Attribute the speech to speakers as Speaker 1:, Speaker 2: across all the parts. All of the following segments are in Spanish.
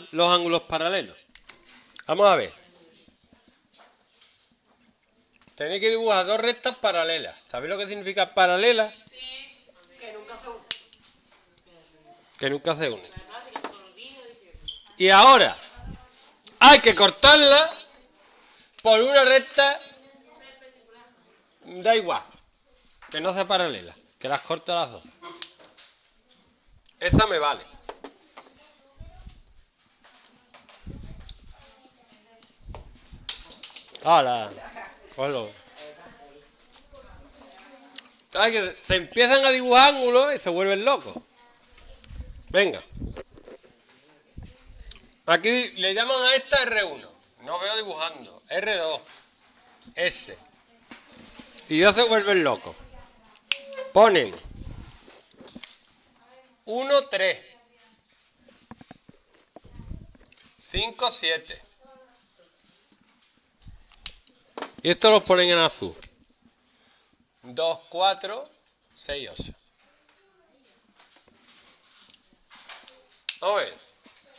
Speaker 1: los ángulos paralelos? Vamos a ver. Tenéis que dibujar dos rectas paralelas. ¿Sabéis lo que significa paralela?
Speaker 2: Sí. Que nunca se une.
Speaker 1: Que nunca se unen. Y ahora hay que cortarla por una recta. Da igual. Que no sea paralela. Que las corte las dos. Esa me vale. ¡Hala! Ponlo. ¿Sabes que se empiezan a dibujar ángulos y se vuelven locos? Venga. Aquí le llaman a esta R1. No veo dibujando. R2. S. Y ya se vuelven locos. Ponen 1, 3. 5, 7. Y esto los ponen en azul. 2, 4, 6, 8. Vamos a ver.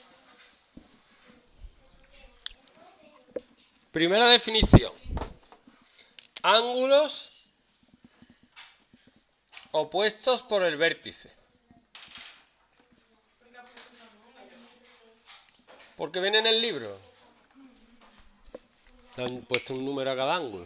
Speaker 1: Primera definición. Ángulos opuestos por el vértice. Porque viene en el libro. Le han puesto un número a cada ángulo.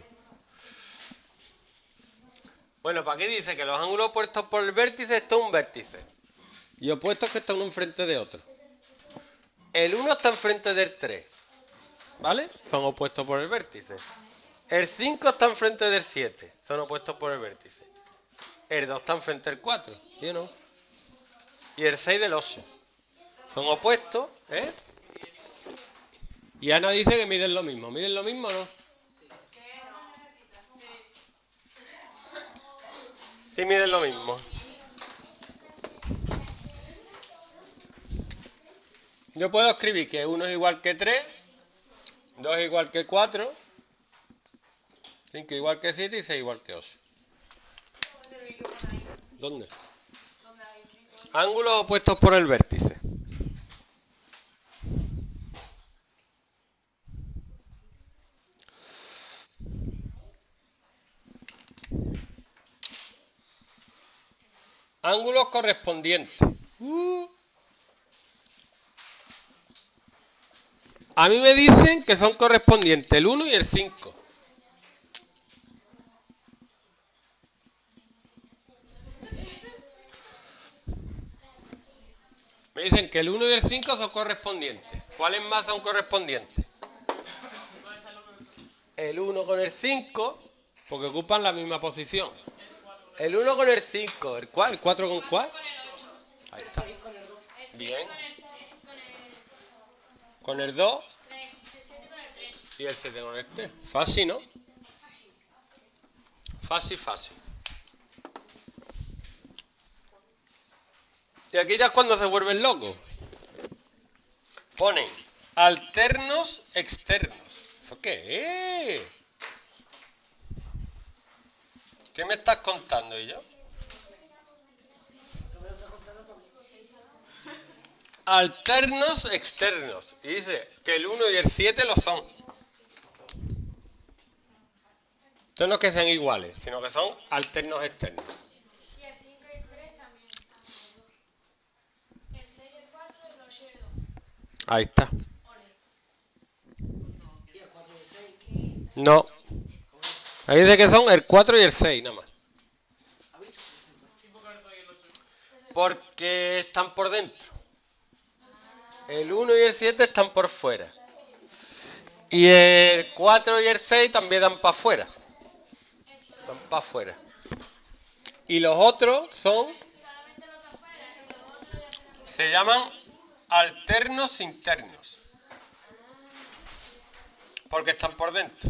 Speaker 1: Bueno, ¿para qué dice que los ángulos opuestos por el vértice esto es un vértice? Y opuestos que están uno enfrente de otro. El 1 está enfrente del 3. ¿Vale? Son opuestos por el vértice. El 5 está enfrente del 7. Son opuestos por el vértice. El 2 está enfrente del 4. ¿Sí o no? Y el 6 del 8. Son opuestos, ¿eh? Y Ana dice que miden lo mismo. ¿Miden lo mismo o no? Sí, miden lo mismo. Yo puedo escribir que 1 es igual que 3, 2 es igual que 4, 5 es igual que 7 y 6 es igual que 8. ¿Dónde? Ángulos opuestos por el vértice. Ángulos correspondientes. A mí me dicen que son correspondientes el 1 y el 5. Me dicen que el 1 y el 5 son correspondientes. ¿Cuáles más son correspondientes? El 1 con el 5, porque ocupan la misma posición. El 1 con el 5, ¿el cuál? ¿El 4 con cuál? Ahí está. Bien. Con el 2 y el 7 con el 3. Fácil, ¿no? Fácil, fácil. Y aquí ya es cuando se vuelven locos. Ponen alternos externos. ¿Eso qué es? ¿Qué me estás contando, y yo? Alternos externos. Y dice que el 1 y el 7 lo son. Entonces no es que sean iguales, sino que son alternos externos.
Speaker 2: Y el 5 y el 3 también. El 6 y el 4 y el 8 y el 2.
Speaker 1: Ahí está.
Speaker 2: ¿Y el 4 y el 6?
Speaker 1: No. Ahí dice que son el 4 y el 6, nada más. Porque están por dentro. El 1 y el 7 están por fuera. Y el 4 y el 6 también dan para afuera. Van para afuera. Y los otros son... se llaman alternos internos. Porque están por dentro.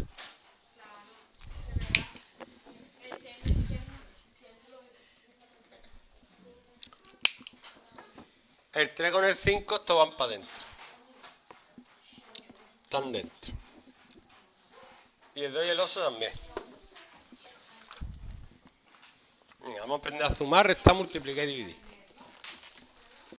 Speaker 1: El 3 con el 5, estos van para adentro. Están dentro. Y el 2 y el 8 también. Venga, vamos a aprender a sumar, restar, multiplicar y dividir.